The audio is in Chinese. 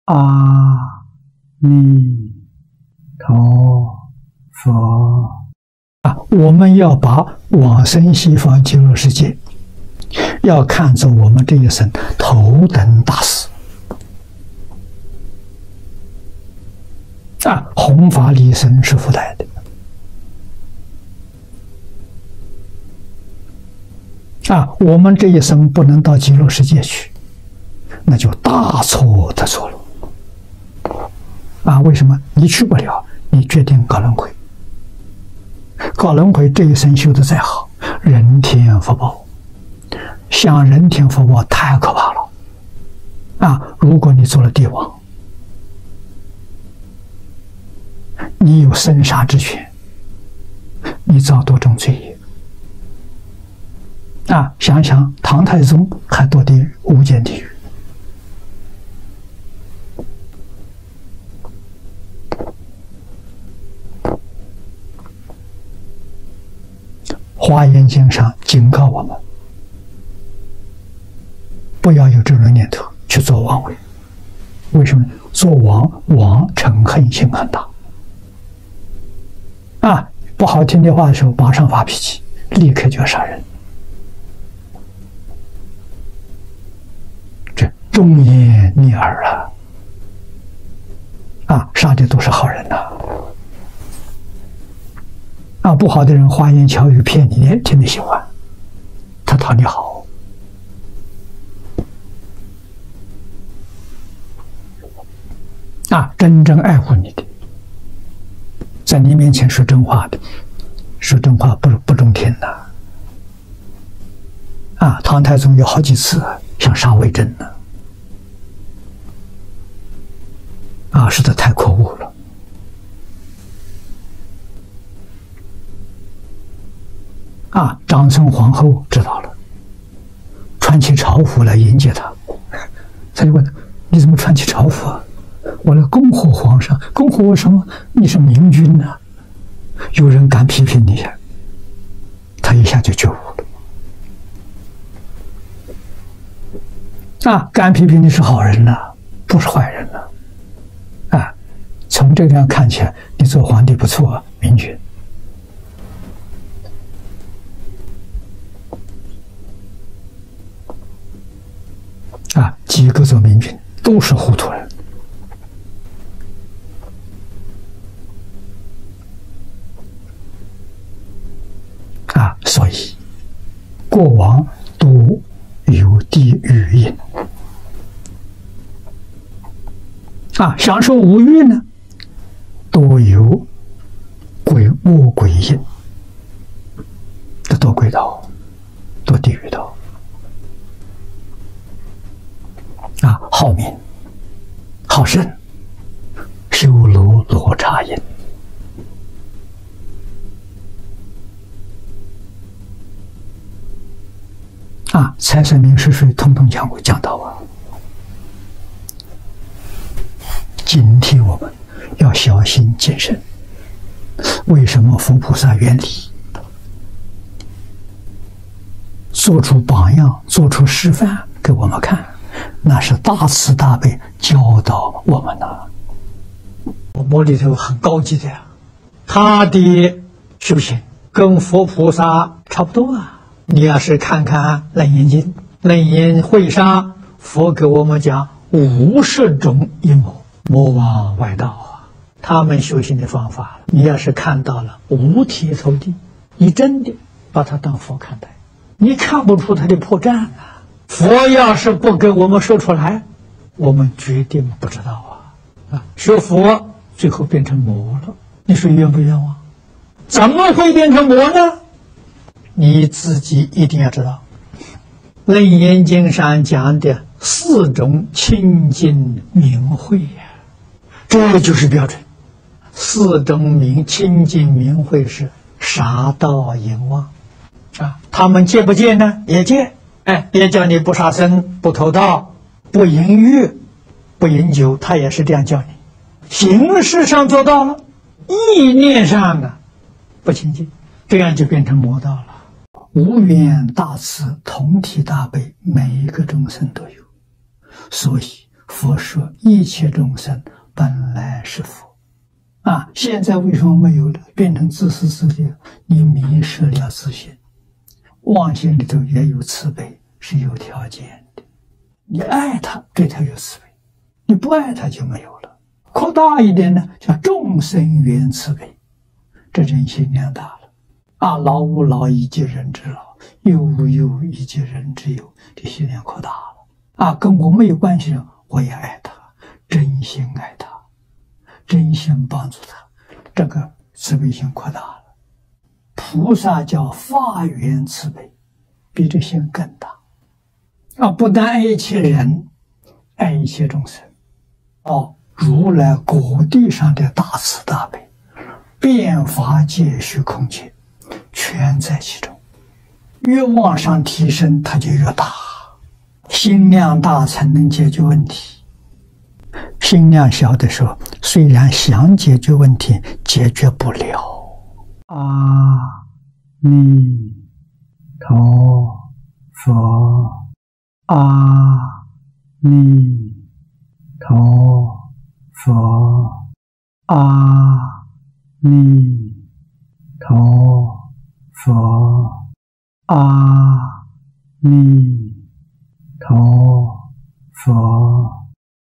阿弥陀佛我们要把往生西方极乐世界要看作我们这一生头等大事弘法利生是附带的我们这一生不能到极乐世界去，那就大错特错了为什么？你去不了，你决定搞轮回。搞轮回这一生修得再好，人天福报，享人天福报太可怕了如果你做了帝王，你有生杀之权，你造多重罪业想想唐太宗还堕地狱，无间地狱。华严经上警告我们，不要有这种念头去做王位。为什么？做王嗔恨心很大不好听的话的时候，马上发脾气，立刻就要杀人。这忠言逆耳杀的都是好人不好的人花言巧语骗你，听得喜欢，他讨你好真正爱护你的，在你面前说真话的，说真话不中听唐太宗有好几次想杀魏征实在太可恶了长孙皇后知道了，穿起朝服来迎接他。他就问他：“你怎么穿起朝服我来恭贺皇上，恭贺我什么？你是明君有人敢批评你他一下就觉悟了敢批评你是好人不是坏人从这个地方看起来，你做皇帝不错明君几个做明君都是糊涂人所以过往都有地狱因享受五欲呢，都有恶鬼因，这堕鬼道，堕地狱道好名好胜，修罗刹因财神名是谁统统讲到警惕我们要小心谨慎。为什么佛菩萨原理做出榜样，做出示范给我们看？那是大慈大悲教导我们我里头很高级的他的修行跟佛菩萨差不多你要是看看楞严经，楞严会上佛给我们讲50种阴谋，魔王外道他们修行的方法，你要是看到了五体投地，你真的把他当佛看待，你看不出他的破绽佛要是不给我们说出来，我们决定不知道学佛最后变成魔了，你说冤不冤枉？怎么会变成魔呢？你自己一定要知道，楞严经上讲的4种清净明慧这就是标准。4种清净明慧是杀盗淫妄他们戒不戒呢？也戒也叫你不杀生，不偷盗，不淫欲，不饮酒，他也是这样教你。形式上做到了，意念上不清净，这样就变成魔道了。无缘大慈，同体大悲，每一个众生都有，所以佛说一切众生本来是佛。现在为什么没有了？变成自私自利，你迷失了自信。妄心里头也有慈悲，是有条件的。你爱他，对他有慈悲；你不爱他就没有了。扩大一点呢，叫众生缘慈悲，这人心量大了。老吾老以及人之老，幼吾幼以及人之幼，这心量扩大了。跟我没有关系，我也爱他，真心爱他，真心帮助他，这个慈悲心扩大了。菩萨叫法缘慈悲，比这心更大。不但爱一切人，爱一切众生。如来果地上的大慈大悲，遍法界虚空界，全在其中。越往上提升，它就越大。心量大才能解决问题。心量小的时候，虽然想解决问题，解决不了。阿弥陀佛，阿弥陀佛，阿弥陀佛，阿